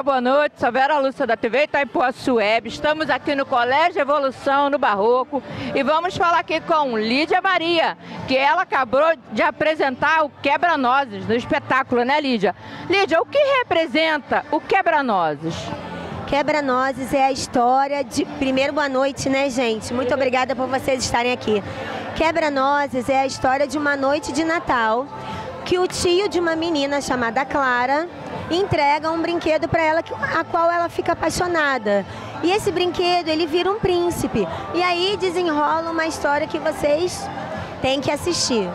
boa noite. Sou Vera Lúcia da TV Itaipuaçu Web. Estamos aqui no Colégio Evolução, no Barroco, e vamos falar aqui com Lídia Maria, que ela acabou de apresentar o Quebra-Nozes no espetáculo, né, Lídia? Lídia, o que representa o Quebra-Nozes? Quebra-Nozes é a história de... Primeiro, boa noite, né, gente? Muito obrigada por vocês estarem aqui. Quebra-Nozes é a história de uma noite de Natal que o tio de uma menina chamada Clara entrega um brinquedo para ela, a qual ela fica apaixonada. E esse brinquedo, ele vira um príncipe. E aí desenrola uma história que vocês têm que assistir.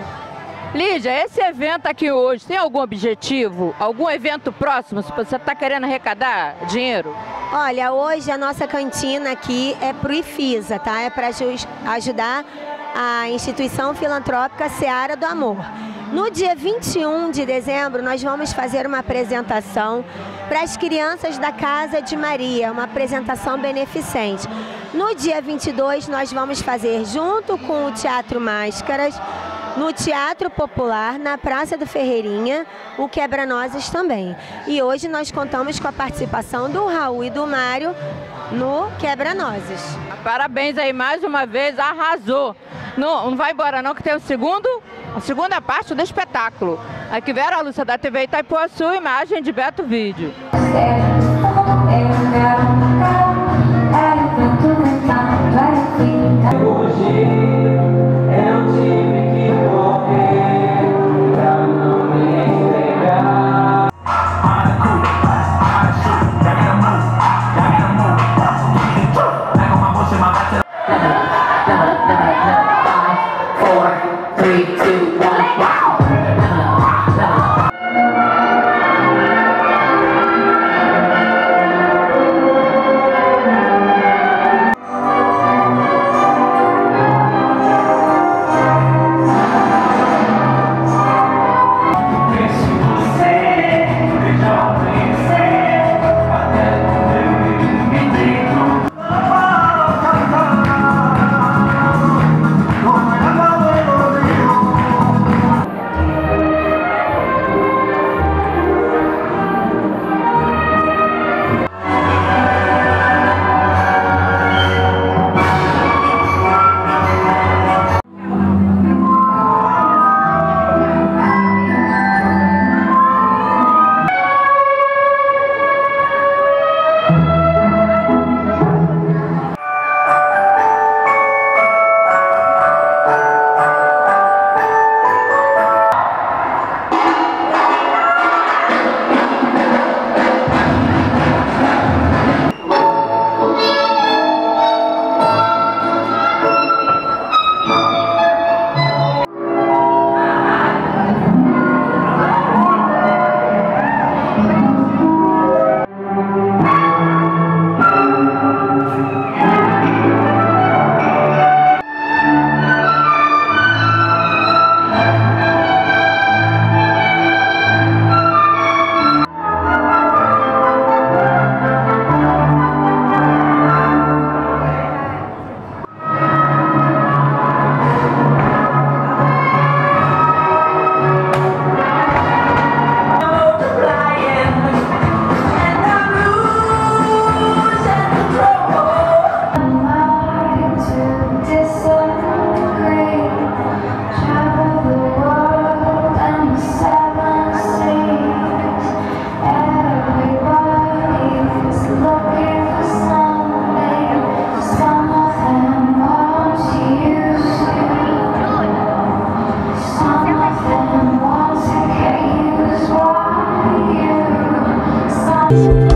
Lídia, esse evento aqui hoje tem algum objetivo? Algum evento próximo? Se você está querendo arrecadar dinheiro? Olha, hoje a nossa cantina aqui é pro IFISA, tá? É para ajudar a instituição filantrópica Seara do Amor. No dia 21 de dezembro, nós vamos fazer uma apresentação para as crianças da Casa de Maria, uma apresentação beneficente. No dia 22, nós vamos fazer, junto com o Teatro Máscaras, no Teatro Popular, na Praça do Ferreirinha, o Quebra-Nozes também. E hoje nós contamos com a participação do Raul e do Mário no Quebra-Nozes. Parabéns aí mais uma vez, arrasou. Não vai embora não, que tem a segunda parte do espetáculo. Aqui Vera Lúcia da TV Itaipuaçu, imagem de Beto Vídeo. You